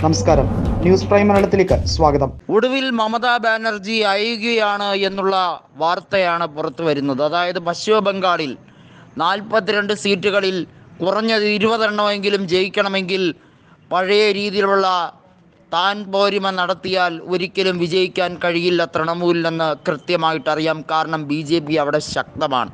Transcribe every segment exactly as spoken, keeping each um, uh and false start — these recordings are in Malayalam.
നമസ്കാരം, ന്യൂസ് പ്രൈം മലയാളത്തിലേക്ക് സ്വാഗതം. ഒടുവിൽ മമതാ ബാനർജി അയയുകയാണ് എന്നുള്ള വാർത്തയാണ് പുറത്തു വരുന്നത്. അതായത് പശ്ചിമ ബംഗാളിൽ നാൽപ്പത്തിരണ്ട് സീറ്റുകളിൽ കുറഞ്ഞത് ഇരുപതെണ്ണമെങ്കിലും ജയിക്കണമെങ്കിൽ പഴയ രീതിയിലുള്ള താൻ പോരിമ നടത്തിയാൽ ഒരിക്കലും വിജയിക്കാൻ കഴിയില്ല തൃണമൂലിനെന്ന് കൃത്യമായിട്ടറിയാം. കാരണം ബി ജെ പി അവിടെ ശക്തമാണ്.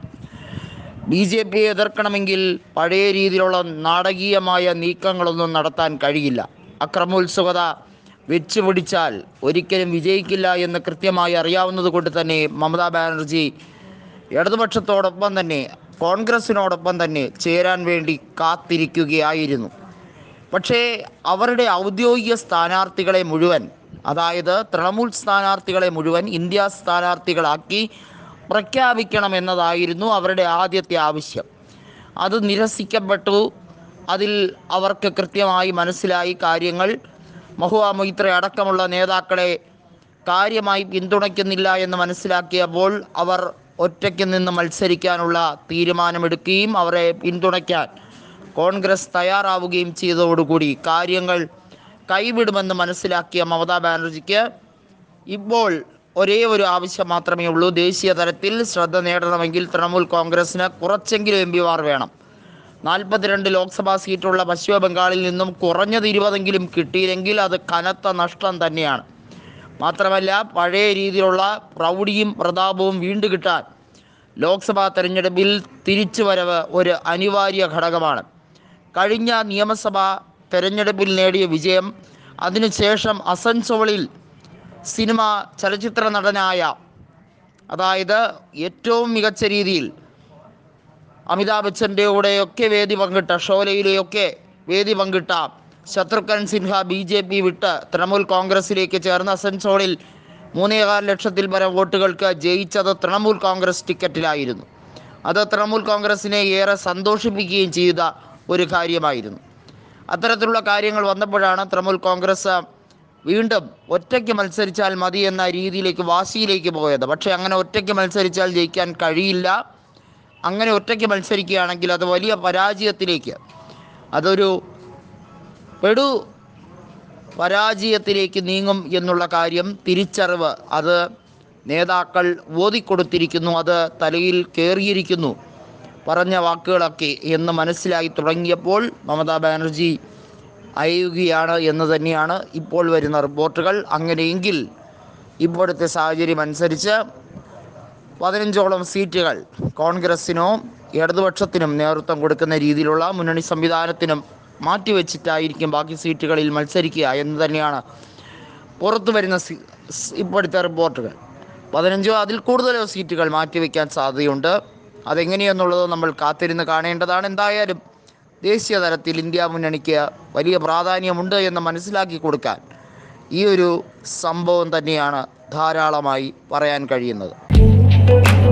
ബി ജെ പിയെ എതിർക്കണമെങ്കിൽ പഴയ രീതിയിലുള്ള നാടകീയമായ നീക്കങ്ങളൊന്നും നടത്താൻ കഴിയില്ല. അക്രമോത്സുകത വെച്ചുപിടിച്ചാൽ ഒരിക്കലും വിജയിക്കില്ല എന്ന് കൃത്യമായി അറിയാവുന്നത് കൊണ്ട് തന്നെ മമതാ ബാനർജി ഇടതുപക്ഷത്തോടൊപ്പം തന്നെ കോൺഗ്രസിനോടൊപ്പം തന്നെ ചേരാൻ വേണ്ടി കാത്തിരിക്കുകയായിരുന്നു. പക്ഷേ അവരുടെ ഔദ്യോഗിക സ്ഥാനാർത്ഥികളെ മുഴുവൻ, അതായത് തൃണമൂൽ സ്ഥാനാർത്ഥികളെ മുഴുവൻ ഇന്ത്യ സ്ഥാനാർത്ഥികളാക്കി പ്രഖ്യാപിക്കണമെന്നതായിരുന്നു അവരുടെ ആദ്യത്തെ ആവശ്യം. അത് നിരസിക്കപ്പെട്ടു. അതിൽ അവർക്ക് കൃത്യമായി മനസ്സിലായി കാര്യങ്ങൾ. മഹുവ മൊയ്ത്ര അടക്കമുള്ള നേതാക്കളെ കാര്യമായി പിന്തുണയ്ക്കുന്നില്ല എന്ന് മനസ്സിലാക്കിയപ്പോൾ അവർ ഒറ്റയ്ക്ക് നിന്ന് മത്സരിക്കാനുള്ള തീരുമാനമെടുക്കുകയും അവരെ പിന്തുണയ്ക്കാൻ കോൺഗ്രസ് തയ്യാറാവുകയും ചെയ്തതോടുകൂടി കാര്യങ്ങൾ കൈവിടുമെന്ന് മനസ്സിലാക്കിയ മമതാ ബാനർജിക്ക് ഇപ്പോൾ ഒരേ ഒരു ആവശ്യം മാത്രമേ ഉള്ളൂ. ദേശീയ തലത്തിൽ ശ്രദ്ധ നേടണമെങ്കിൽ തൃണമൂൽ കോൺഗ്രസിന് കുറച്ചെങ്കിലും എം പിമാർ വേണം. നാൽപ്പത്തിരണ്ട് ലോക്സഭാ സീറ്റുള്ള പശ്ചിമ ബംഗാളിൽ നിന്നും കുറഞ്ഞത് ഇരുപതെങ്കിലും കിട്ടിയില്ലെങ്കിൽ അത് കനത്ത നഷ്ടം തന്നെയാണ്. മാത്രമല്ല, പഴയ രീതിയിലുള്ള പ്രൗഢിയും പ്രതാപവും വീണ്ടും കിട്ടാൻ ലോക്സഭാ തെരഞ്ഞെടുപ്പിൽ തിരിച്ചുവരവ് ഒരു അനിവാര്യ ഘടകമാണ്. കഴിഞ്ഞ നിയമസഭാ തെരഞ്ഞെടുപ്പിൽ നേടിയ വിജയം, അതിനുശേഷം അസൻസോളിൽ സിനിമ ചലച്ചിത്ര നടനായ, അതായത് ഏറ്റവും മികച്ച രീതിയിൽ അമിതാഭ് ബച്ചൻ്റെ കൂടെയൊക്കെ വേദി പങ്കിട്ട, ഷോലയിലെയൊക്കെ വേദി പങ്കിട്ട Shatrughan Sinha B J P വിട്ട് തൃണമൂൽ കോൺഗ്രസിലേക്ക് ചേർന്ന അസൻസോളിൽ മൂന്നേകാൽ ലക്ഷത്തിൽ പരം വോട്ടുകൾക്ക് ജയിച്ചത് തൃണമൂൽ കോൺഗ്രസ് ടിക്കറ്റിലായിരുന്നു. അത് തൃണമൂൽ കോൺഗ്രസിനെ ഏറെ സന്തോഷിപ്പിക്കുകയും ചെയ്ത ഒരു കാര്യമായിരുന്നു. അത്തരത്തിലുള്ള കാര്യങ്ങൾ വന്നപ്പോഴാണ് തൃണമൂൽ കോൺഗ്രസ് വീണ്ടും ഒറ്റയ്ക്ക് മത്സരിച്ചാൽ മതി എന്ന രീതിയിലേക്ക്, വാശിയിലേക്ക് പോയത്. പക്ഷേ അങ്ങനെ ഒറ്റയ്ക്ക് മത്സരിച്ചാൽ ജയിക്കാൻ കഴിയില്ല. അങ്ങനെ ഒറ്റയ്ക്ക് മത്സരിക്കുകയാണെങ്കിൽ അത് വലിയ പരാജയത്തിലേക്ക്, അതൊരു പെടു പരാജയത്തിലേക്ക് നീങ്ങും എന്നുള്ള കാര്യം തിരിച്ചറിവ് അത് നേതാക്കൾ ഓതിക്കൊടുത്തിരിക്കുന്നു. അത് തലയിൽ കയറിയിരിക്കുന്നു പറഞ്ഞ വാക്കുകളൊക്കെ എന്ന് മനസ്സിലായി തുടങ്ങിയപ്പോൾ മമതാ ബാനർജി അയയുകയാണ് എന്ന് തന്നെയാണ് ഇപ്പോൾ വരുന്ന റിപ്പോർട്ടുകൾ. അങ്ങനെയെങ്കിൽ ഇപ്പോഴത്തെ സാഹചര്യം അനുസരിച്ച് പതിനഞ്ചോളം സീറ്റുകൾ കോൺഗ്രസിനോ ഇടതുപക്ഷത്തിനും നേതൃത്വം കൊടുക്കുന്ന രീതിയിലുള്ള മുന്നണി സംവിധാനത്തിനും മാറ്റിവെച്ചിട്ടായിരിക്കും ബാക്കി സീറ്റുകളിൽ മത്സരിക്കുക എന്ന് തന്നെയാണ് പുറത്തു വരുന്ന ഇപ്പോഴത്തെ റിപ്പോർട്ടുകൾ. പതിനഞ്ചോ അതിൽ കൂടുതലോ സീറ്റുകൾ മാറ്റിവെക്കാൻ സാധ്യതയുണ്ട്. അതെങ്ങനെയെന്നുള്ളത് നമ്മൾ കാത്തിരുന്ന് കാണേണ്ടതാണ്. എന്തായാലും ദേശീയ തലത്തിൽ ഇന്ത്യ മുന്നണിക്ക് വലിയ പ്രാധാന്യമുണ്ട് എന്ന് മനസ്സിലാക്കി കൊടുക്കാൻ ഈ ഒരു സംഭവം തന്നെയാണ് ധാരാളമായി പറയാൻ കഴിയുന്നത്.